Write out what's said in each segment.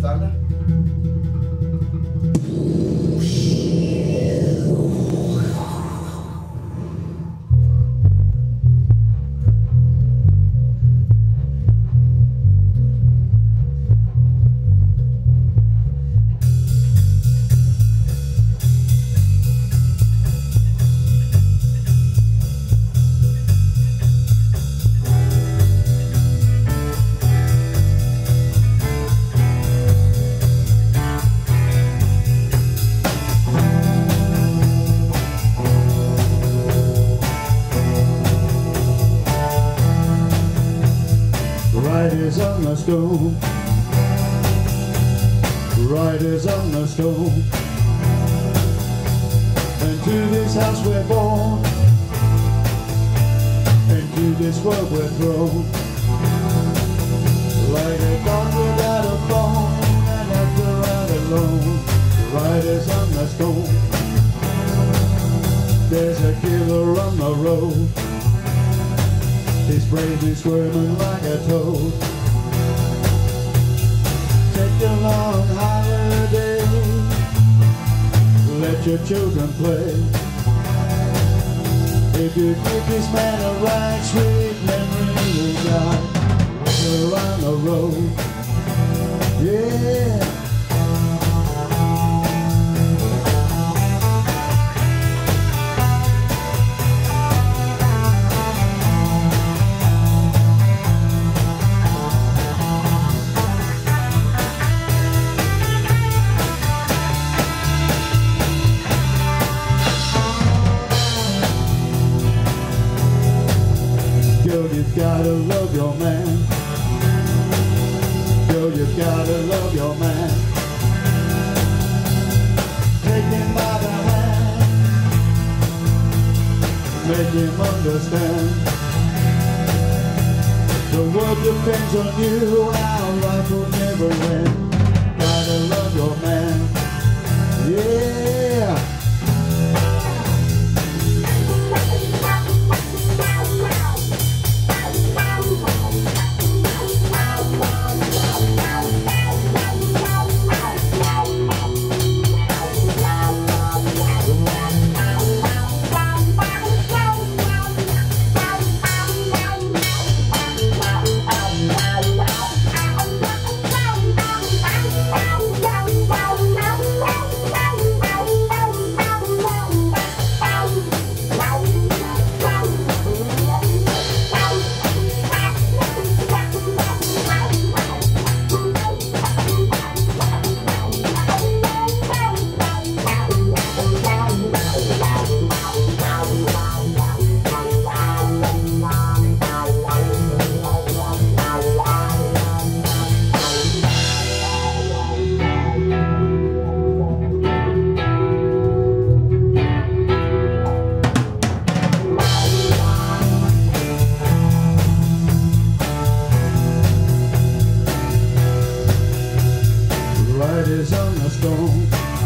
thunder? Riders on the stone, riders on the stone. And to this house we're born, and to this world we're thrown. Like a dog without a bone, and after out alone. Riders on the stone. There's a killer on the road. He's bravely squirming like a toad. Take a long holiday, let your children play. If you give this man a ride, sweet memory will die. We're on the road, yeah. Girl, you've gotta love your man. Girl, you've gotta love your man. Take him by the hand, make him understand. The world depends on you, our life will never end. Gotta love your man, yeah. Riders on the stone,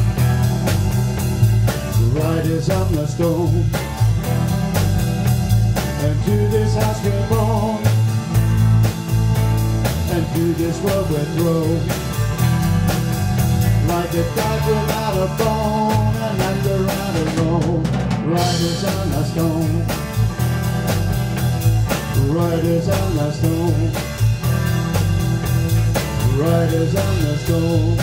riders on the stone. And to this house we're born, and to this world we're thrown. Like a dog without a bone, and under out alone. Riders on the stone, riders on the stone. Riders on the stone,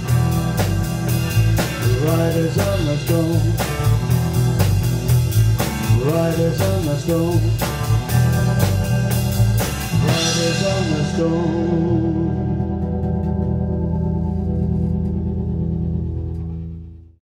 riders on the stone, riders on the stone, riders on the stone.